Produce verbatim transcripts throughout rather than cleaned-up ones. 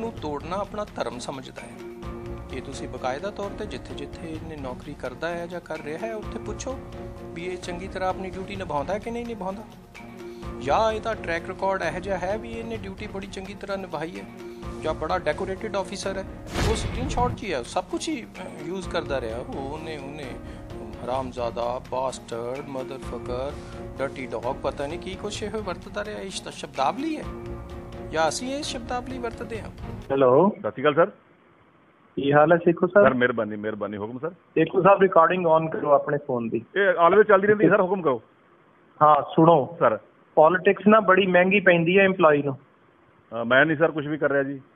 ਨੂੰ ਤੋੜਨਾ ਆਪਣਾ ਧਰਮ ਸਮਝਦਾ ਹੈ। ਇਹ ਤੁਸੀਂ ਬਕਾਇਦਾ ਤੌਰ ਤੇ ਜਿੱਥੇ ਜਿੱਥੇ ਇਹਨੇ ਨੌਕਰੀ ਕਰਦਾ ਹੈ ਜਾਂ ਕਰ ਰਿਹਾ ਹੈ ਉੱਥੇ ਪੁੱਛੋ ਵੀ ਇਹ ਚੰਗੀ ਤਰ੍ਹਾਂ ਆਪਣੀ ਡਿਊਟੀ ਨਿਭਾਉਂਦਾ ਕਿ ਨਹੀਂ ਨਿਭਾਉਂਦਾ, ਜਾਂ ਇਹਦਾ ਟਰੈਕ ਰਿਕਾਰਡ ਇਹੋ ਜਿਹਾ ਹੈ ਵੀ ਇਹਨੇ ਡਿਊਟੀ ਬੜੀ ਚੰਗੀ ਤਰ੍ਹਾਂ ਨਿਭਾਈ ਹੈ, ਜਾਂ ਬੜਾ ਡੈਕੋਰੇਟਿਡ ਆਫਿਸਰ ਹੈ। ਉਹ ਸਕਰੀਨ ਸ਼ਾਟ 'ਚ ਹੀ ਹੈ, ਸਭ ਕੁਛ ਹੀ ਯੂਜ਼ ਕਰਦਾ ਰਿਹਾ। ਉਹ ਉਹਨੇ ਉਹਨੇ ਹਰਾਮਜ਼ਾਦਾ, ਬਾਸਟਰਡ, ਮਦਰਫਕਰ, ਡਰਟੀ ਡੌਗ, ਪਤਾ ਨਹੀਂ ਕੀ ਕੁਛ ਇਹ ਵਰਤਦਾ ਰਿਹਾ। ਇਹ ਸ਼ਬਦਾਵਲੀ ਹੈ ਜਾਂ ਅਸੀਂ ਇਹ ਸ਼ਬਦਾਵਲੀ ਵਰਤਦੇ ਹਾਂ। ਹੈਲੋ, ਸਤਿ ਸ਼੍ਰੀ ਅਕਾਲ ਸਰ। ਕੀ ਹਾਲ ਹੈ ਸੇਖੋ ਸਰ? ਸਰ ਮਿਹਰਬਾਨੀ ਮਿਹਰਬਾਨੀ, ਹੁਕਮ sir. Sekhon sahib recording on ਕਰੋ ਆਪਣੇ ਫੋਨ ਦੀ। ਇਹ ਆਲਵੇਜ਼ ਚੱਲਦੀ ਰਹਿੰਦੀ ਸਰ, ਹੁਕਮ ਕਰੋ। ਹਾਂ ਸੁਣੋ ਸਰ, ਪੋਲੀਟਿਕਸ ਨਾ ਬੜੀ ਮਹਿੰਗੀ ਪੈਂਦੀ ਹੈ ਇੰਪਲਾਈ ਨੂੰ। ਮੈਂ ਨਹੀਂ ਸਰ ਕੁਝ ਵੀ ਕਰ ਰਿਹਾ ਜੀ।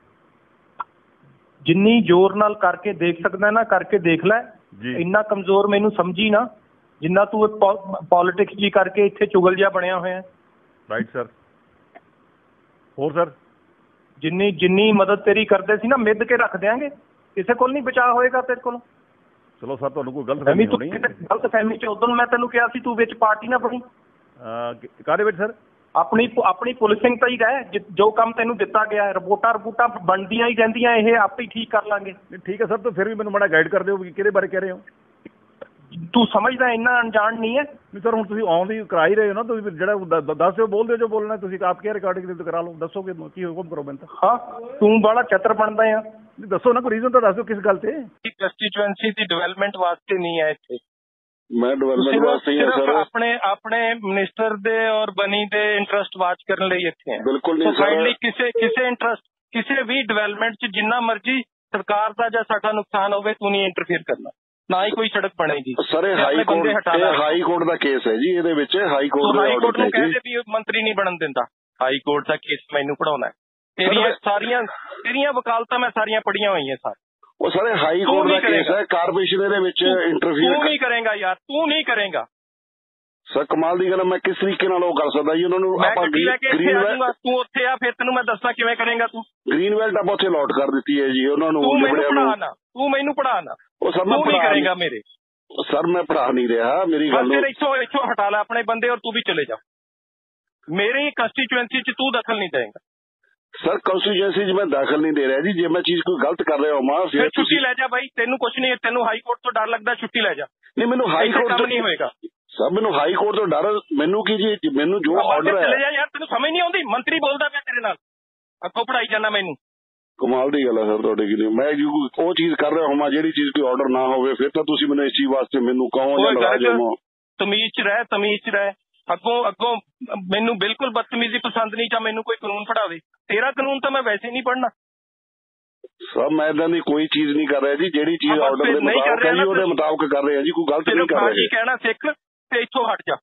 ਜਿੰਨੀ ਜ਼ੋਰ ਨਾਲ ਕਰਕੇ ਦੇਖ ਸਕਦਾ ਨਾ ਕਰਕੇ ਦੇਖ ਲੈ ਜੀ। ਇੰਨਾ ਕਮਜ਼ੋਰ ਮੈਨੂੰ ਸਮਝੀ ਨਾ ਜਿੰਨਾ ਤੂੰ ਪੋਲੀਟਿਕਸ ਜੀ ਕਰਕੇ ਇੱਥੇ ਚੁਗਲ ਜਿਹਾ ਬਣਿਆ ਹੋਇਆ। Right sir. ਹੋਰ ਸਰ, ਜਿੰਨੀ ਜਿੰਨੀ ਮਦਦ ਤੇਰੀ ਕਰਦੇ ਸੀ ਨਾ ਮਿੱਧ ਕੇ ਰੱਖ ਦਿਆਂਗੇ, ਕਿਸੇ ਕੋਲ ਨਹੀਂ ਬਚਾਅ ਹੋਏਗਾ ਤੇਰੇ ਕੋਲ। ਚਲੋ ਸਰ, ਤੁਹਾਨੂੰ ਕੋਈ ਗਲਤ ਫਹਿਮੀ ਹੋਣੀ ਹੈ। ਗਲਤ ਫਹਿਮੀ ਚ ਉਦੋਂ ਮੈਂ ਤੈਨੂੰ ਕਿਹਾ ਸੀ ਤੂੰ ਵਿੱਚ ਪਾਰਟੀ ਨਾ ਬਣੀ। ਕਾਹਦੇ ਵਿੱਚ ਸਰ? ਆਪਣੀ ਆਪਣੀ ਪੁਲਿਸਿੰਗ ਤਾਂ ਹੀ ਰਹਿ, ਜੋ ਕੰਮ ਤੈਨੂੰ ਦਿੱਤਾ ਗਿਆ। ਰਿਪੋਰਟਾਂ ਰਿਪੋਰਟਾਂ ਬਣਦੀਆਂ ਹੀ ਰਹਿੰਦੀਆਂ, ਇਹ ਆਪੇ ਹੀ ਠੀਕ ਕਰ ਲਾਂਗੇ। ਠੀਕ ਹੈ ਸਰ, ਤਾਂ ਫਿਰ ਵੀ ਮੈਨੂੰ ਮਾੜਾ ਗਾਈਡ ਕਰ ਦਿਓ ਵੀ ਕਿਹਦੇ ਬਾਰੇ ਕਹਿ ਰਹੇ ਹੋ। ਤੂੰ ਸਮਝਦਾ ਇੰਨਾ ਅਣਜਾਣ ਨਹੀਂ ਹੈ। ਨਹੀਂ ਸਰ, ਹੁਣ ਤੁਸੀਂ ਆਨ ਦੀ ਕਰਾ ਹੀ ਰਹੇ ਹੋ ਨਾ, ਤੁਸੀਂ ਜਿਹੜਾ ਦੱਸ ਦਿਓ, ਬੋਲ ਦਿਓ ਜੋ ਬੋਲਣਾ। ਤੁਸੀਂ ਆਪ ਕੀ ਰਿਕਾਰਡਿੰਗ ਕਰਾ ਲਓ, ਦੱਸੋਗੇ ਕੀ ਹੁਕਮ ਕਰੋ ਮੈਨੂੰ ਤਾਂ। ਹਾਂ, ਤੂੰ ਬੜਾ ਚਤਰ ਬਣਦਾ ਆ। ਦੱਸੋ ਨਾ, ਕੋਈ ਰੀਜ਼ਨ ਤਾਂ ਦੱਸ ਦਿਓ ਕਿਸ ਗੱਲ ਤੇ। ਕੰਸਟੀਚੁਐਂਸੀ ਦੀ ਡਿਵੈਲਪਮੈਂਟ ਵਾਸਤੇ ਨਹੀਂ ਹੈ ਇੱਥੇ। ਮੈਂ ਡਿਵੈਲਪਮੈਂਟ ਵਾਸਤੇ ਹੀ ਹਾਂ ਸਰ। ਆਪਣੇ ਆਪਣੇ ਮਿਨਿਸਟਰ ਦੇ ਔਰ ਬਣੀ ਦੇ ਇੰਟਰਸਟ ਵਾਚ ਕਰਨ ਲਈ ਇੱਥੇ ਹੈ। ਬਿਲਕੁਲ ਨਹੀਂ ਸਰ। ਕਿਸੇ ਕਿਸੇ ਇੰਟਰਸਟ ਕਿਸੇ ਵੀ ਡਿਵੈਲਪਮੈਂਟ 'ਚ ਜਿੰਨਾ ਮਰਜ਼ੀ ਸਰਕਾਰ ਦਾ ਜਾਂ ਸਾਡਾ ਨੁਕਸਾਨ ਹੋਵੇ, ਤੂੰ ਨਹੀਂ ਇੰਟਰਫੇਅਰ ਕਰਨਾ, ਨਾ ਹੀ ਕੋਈ ਸੜਕ ਬਣੇਗੀ। ਸਰ ਇਹ ਹਾਈ ਕੋਰਟ ਹਾਈ ਕੋਰਟ ਦਾ ਕੇਸ ਹੈ ਜੀ, ਇਹਦੇ ਵਿੱਚ ਹਾਈ ਕੋਰਟ ਹਾਈ ਕੋਰਟ ਨੂੰ ਕਹਿੰਦੇ ਵੀ ਮੰਤਰੀ ਨਹੀਂ ਬਣਨ ਦਿੰਦਾ। ਹਾਈ ਕੋਰਟ ਦਾ ਕੇਸ ਮੈਨੂੰ ਪੜਾਉਣਾ। ਤੇਰੀਆਂ ਸਾਰੀਆਂ ਤੇਰੀਆਂ ਵਕਾਲਤਾਂ ਮੈਂ ਸਾਰੀਆਂ ਪੜੀਆਂ ਹੋਈਆਂ ਸਰ। ਉਹ ਸਾਰੇ ਹਾਈ ਕੋਰਟ ਦਾ ਕੇਸ ਹੈ, ਕਾਰਪੋਰੇਸ਼ਨ ਇਹਦੇ ਵਿੱਚ ਇੰਟਰਫੇਅਰ ਤੂੰ ਨਹੀਂ ਕਰੇਗਾ ਯਾਰ, ਤੂੰ ਨਹੀਂ ਕਰੇਗਾ ਸਰ। ਕਮਾਲ ਦੀ ਗੱਲ, ਮੈਂ ਕਿਸ ਤਰੀਕੇ ਨਾਲ ਉਹ ਕਰ ਸਕਦਾ ਜੀ ਉਹਨਾਂ ਨੂੰ। ਆਪਾਂ ਗ੍ਰੀਨ ਵੈਲਟ, ਤੂੰ ਉੱਥੇ ਆ, ਫਿਰ ਤੈਨੂੰ ਮੈਂ ਦੱਸਾਂ ਕਿਵੇਂ ਕਰੇਗਾ ਤੂੰ। ਗ੍ਰੀਨ ਵੈਲਟ ਆਪਾਂ ਉੱਥੇ ਅਲਾਟ ਕਰ ਦਿੱਤੀ ਹੈ ਜੀ ਉਹਨਾਂ ਨੂੰ। ਤੂੰ ਮੈਨੂੰ ਪੜਾ ਨਾ, ਤੂੰ ਮੈਨੂੰ ਪੜਾ ਨਾ। ਉਹ ਸਰ ਮੈਂ ਨਹੀਂ ਕਰੇਗਾ ਮੇਰੇ। ਸਰ ਮੈਂ ਪੜਾ ਨਹੀਂ ਰਿਹਾ, ਮੇਰੀ ਗੱਲ ਨੂੰ। ਇੱਥੋਂ ਇੱਥੋਂ ਹਟਾ ਲੈ ਆਪਣੇ ਬੰਦੇ ਔਰ ਤੂੰ ਵੀ ਚਲੇ ਜਾ। ਮੇਰੀ ਕੰਸਟੀਚੁਐਂਸੀ 'ਚ ਤੂੰ ਦਖਲ ਨਹੀਂ ਦੇਗਾ ਸਰ। ਕੰਸਟੀਚੁਐਂਸੀ 'ਚ ਮੈਂ ਦਾਖਲ ਨਹੀਂ ਦੇ ਰਿਹਾ ਜੀ। ਜੇ ਮੈਂ ਚੀਜ਼ ਕੋਈ ਗਲਤ ਕਰ ਰਿਹਾ ਹਾਂ ਫਿਰ ਛੁੱਟੀ ਲੈ ਜਾ ਬਾਈ। ਤੈਨੂੰ ਕੁਛ ਨਹੀਂ, ਤੈਨੂੰ ਹਾਈ ਕੋਰਟ ਤੋਂ ਡਰ ਲੱਗਦਾ, ਛੁੱਟੀ ਲੈ ਜਾ। ਨਹੀਂ ਮੈਨੂੰ ਹਾਈ ਕੋਰਟ ਤੋਂ ਨਹੀਂ ਹੋਏਗਾ ਸਰ, ਮੈਨੂੰ ਹਾਈ ਕੋਰਟ ਤੋਂ ਡਰ। ਮੈਨੂੰ ਕੀ ਜੀ, ਮੈਨੂੰ ਜੋ ਆਰਡਰ ਹੈ। ਚਲੇ ਜਾ ਯਾਰ, ਤੈਨੂੰ ਸਮਝ ਨਹੀਂ ਆਉਂਦੀ। ਮੰਤਰੀ ਬੋਲਦਾ ਪਿਆ ਤੇਰੇ ਨਾਲ, ਅੱਗੋਂ ਪੜਾਈ ਜਾਂਦਾ ਮੈਨੂੰ। ਕਮਾਲ ਦੀ ਗੱਲ ਹੈ ਸਰ ਤੁਹਾਡੇ ਕੀ। ਮੈਂ ਉਹ ਚੀਜ਼ ਕਰ ਰਿਹਾ ਹਾਂ ਜਿਹੜੀ ਚੀਜ਼ ਕੋਈ ਆਰਡਰ ਨਾ ਹੋਵੇ, ਫਿਰ ਤਾਂ ਤੁਸੀਂ ਮੈਨੂੰ ਇਸ ਚੀਜ਼ ਵਾਸਤੇ ਮੈਨੂੰ ਕਹੋ ਜਾਂ ਨਾਰਾਜ਼ ਹੋ। ਤਮੀਜ਼ 'ਚ ਰਹਿ, ਤਮੀਜ਼ 'ਚ ਰਹਿ। ਅੱਗੋਂ ਅੱਗੋਂ ਮੈਨੂੰ ਬਿਲਕੁਲ ਬਦਤਮੀਜ਼ੀ ਪਸੰਦ ਨਹੀਂ। ਜਾਂ ਮੈਨੂੰ ਕੋਈ ਕਾਨੂੰਨ ਪੜਾਵੇ, ਤੇਰਾ ਕਾਨੂੰਨ ਤਾਂ ਮੈਂ ਵੈਸੇ ਨਹੀਂ ਪੜ੍ਹਨਾ ਸਰ। ਮੈਂ ਇਦਾਂ ਦੀ ਕੋਈ ਚੀਜ਼ ਨਹੀਂ ਕਰ ਰਿਹਾ ਜੀ। ਜਿਹੜੀ ਚੀਜ਼ ਆਰਡਰ ਦੇ ਮੁਤਾਬਕ ਹੈ ਜੀ ਉਹਦੇ ਮੁਤਾਬਕ ਕਰ ਰਿਹਾ ਜੀ, ਕੋਈ ਗਲਤ ਨਹੀਂ ਕਰ ਰਿਹਾ। ਕਹਿਣਾ ਸਿੱਖ ਤੇ ਇੱਥੋਂ ਹਟ ਜਾ।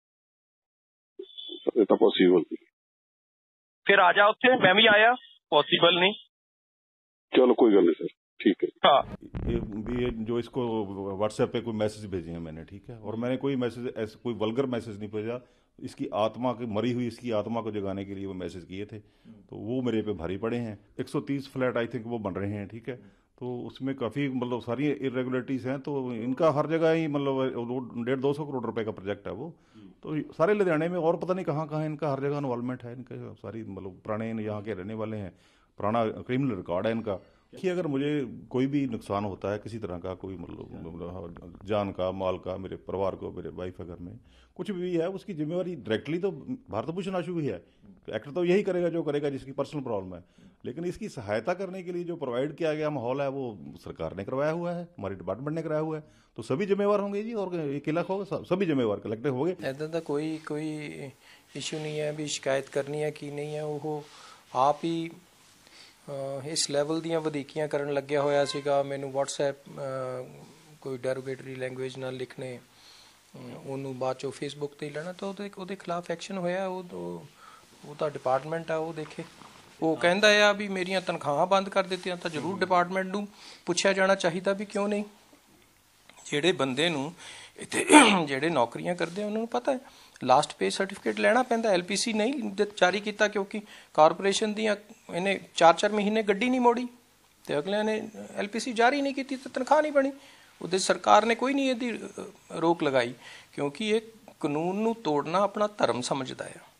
ਇਹ ਤਾਂ ਪੋਸੀਬਲ ਨਹੀਂ। ਫਿਰ ਆ ਜਾ ਉੱਥੇ, ਮੈਂ ਵੀ ਆਇਆ। पॉसिबल नहीं। चलो कोई गल नहीं सर, ठीक है। हाँ, ये, ये जो इसको व्हाट्सएप पे कोई मैसेज भेजे हैं मैंने, ठीक है, और मैंने कोई मैसेज ऐसे कोई वल्गर मैसेज नहीं भेजा। इसकी आत्मा की मरी हुई इसकी आत्मा को जगाने के लिए वो मैसेज किए थे, तो वो मेरे पे भारी पड़े हैं। एक सौ तीस फ्लैट आई थिंक वो बन रहे हैं, ठीक है, तो उसमें काफ़ी मतलब सारी इरेगुलरिटीज़ हैं, तो इनका हर जगह ही मतलब डेढ़ दो सौ करोड़ रुपए का प्रोजेक्ट है वो, तो सारे लुधियाने में और पता नहीं कहाँ कहाँ इनका हर जगह इन्वॉल्वमेंट है। इनका सारी मतलब पुराने यहाँ के रहने वाले हैं, पुराना क्रिमिनल रिकॉर्ड है इनका कि अगर मुझे कोई भी नुकसान होता है किसी तरह का, कोई मतलब जान का, माल का, मेरे परिवार को, मेरे वाइफ अगर में कुछ भी है, उसकी जिम्मेवारी डायरेक्टली तो भारत भूषण आशु ही है। एक्टर तो यही करेगा जो करेगा जिसकी पर्सनल प्रॉब्लम है, लेकिन इसकी सहायता करने के लिए जो प्रोवाइड किया गया माहौल है वो सरकार ने करवाया हुआ है, हमारे डिपार्टमेंट ने कराया हुआ है, तो सभी जिम्मेवार होंगे जी। और एक इलाका होगा, सभी जिम्मेवार कलेक्टिव होंगे। ऐसा तो कोई कोई इशू नहीं है भी शिकायत करनी है कि नहीं है, वो आप ही इस लैवल ਦੀਆਂ ਵਧੀਕੀਆਂ ਕਰਨ ਲੱਗਿਆ ਹੋਇਆ ਸੀਗਾ। ਮੈਨੂੰ WhatsApp ਕੋਈ ਡੈਰੋਗੇਟਰੀ ਲੈਂਗੁਏਜ ਨਾਲ ਲਿਖਣੇ, ਉਹਨੂੰ ਬਾਅਦ ਚੋਂ ਫੇਸਬੁੱਕ ਤੇ ਹੀ ਲੈਣਾ, ਤਾਂ ਉਹਦੇ ਉਹਦੇ ਖਿਲਾਫ ਐਕਸ਼ਨ ਹੋਇਆ। ਉਹ ਉਹ ਤਾਂ ਡਿਪਾਰਟਮੈਂਟ ਆ, ਉਹ ਦੇਖੇ। ਉਹ ਕਹਿੰਦਾ ਆ ਵੀ ਮੇਰੀਆਂ ਤਨਖਾਹਾਂ ਬੰਦ ਕਰ ਦਿੱਤੀਆਂ, ਤਾਂ ਜ਼ਰੂਰ ਡਿਪਾਰਟਮੈਂਟ ਨੂੰ ਪੁੱਛਿਆ ਜਾਣਾ ਚਾਹੀਦਾ ਵੀ ਕਿਉਂ ਨਹੀਂ। ਜਿਹੜੇ ਬੰਦੇ ਨੂੰ ਇੱਥੇ ਜਿਹੜੇ ਨੌਕਰੀਆਂ ਕਰਦੇ ਉਹਨਾਂ ਨੂੰ ਪਤਾ ਹੈ ਲਾਸਟ ਪੇ ਸਰਟੀਫਿਕੇਟ ਲੈਣਾ ਪੈਂਦਾ। ਐਲ ਪੀ ਸੀ ਨਹੀਂ ਜਾਰੀ ਕੀਤਾ ਕਿਉਂਕਿ ਕਾਰਪੋਰੇਸ਼ਨ ਦੀਆਂ ਇਹਨੇ ਚਾਰ ਚਾਰ ਮਹੀਨੇ ਗੱਡੀ ਨਹੀਂ ਮੋੜੀ, ਅਤੇ ਅਗਲਿਆਂ ਨੇ ਐਲ ਪੀ ਸੀ ਜਾਰੀ ਨਹੀਂ ਕੀਤੀ, ਤਾਂ ਤਨਖਾਹ ਨਹੀਂ ਬਣੀ। ਉਹਦੇ ਸਰਕਾਰ ਨੇ ਕੋਈ ਨਹੀਂ ਇਹਦੀ ਰੋਕ ਲਗਾਈ, ਕਿਉਂਕਿ ਇਹ ਕਾਨੂੰਨ ਨੂੰ ਤੋੜਨਾ ਆਪਣਾ ਧਰਮ ਸਮਝਦਾ ਆ।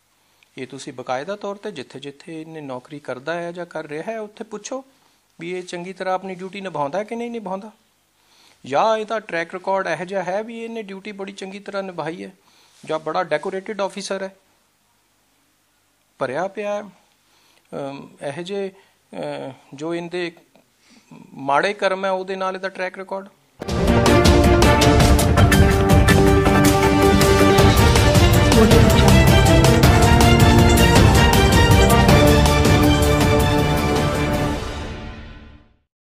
ਇਹ ਤੁਸੀਂ ਬਕਾਇਦਾ ਤੌਰ ਤੇ ਜਿੱਥੇ ਜਿੱਥੇ ਇਹਨੇ ਨੌਕਰੀ ਕਰਦਾ ਹੈ ਜਾਂ ਕਰ ਰਿਹਾ ਹੈ ਉੱਥੇ ਪੁੱਛੋ ਵੀ ਇਹ ਚੰਗੀ ਤਰ੍ਹਾਂ ਆਪਣੀ ਡਿਊਟੀ ਨਿਭਾਉਂਦਾ ਕਿ ਨਹੀਂ ਨਿਭਾਉਂਦਾ, ਜਾਂ ਇਹਦਾ ਟਰੈਕ ਰਿਕਾਰਡ ਇਹੋ ਜਿਹਾ ਹੈ ਵੀ ਇਹਨੇ ਡਿਊਟੀ ਬੜੀ ਚੰਗੀ ਤਰ੍ਹਾਂ ਨਿਭਾਈ ਹੈ, ਜਾਂ ਬੜਾ ਡੈਕੋਰੇਟਿਡ ਆਫੀਸਰ ਹੈ। ਭਰਿਆ ਪਿਆ ਇਹੋ ਜਿਹੇ ਜੋ ਇਹਦੇ ਮਾੜੇ ਕਰਮ ਹੈ ਉਹਦੇ ਨਾਲ ਇਹਦਾ ਟਰੈਕ ਰਿਕਾਰਡ।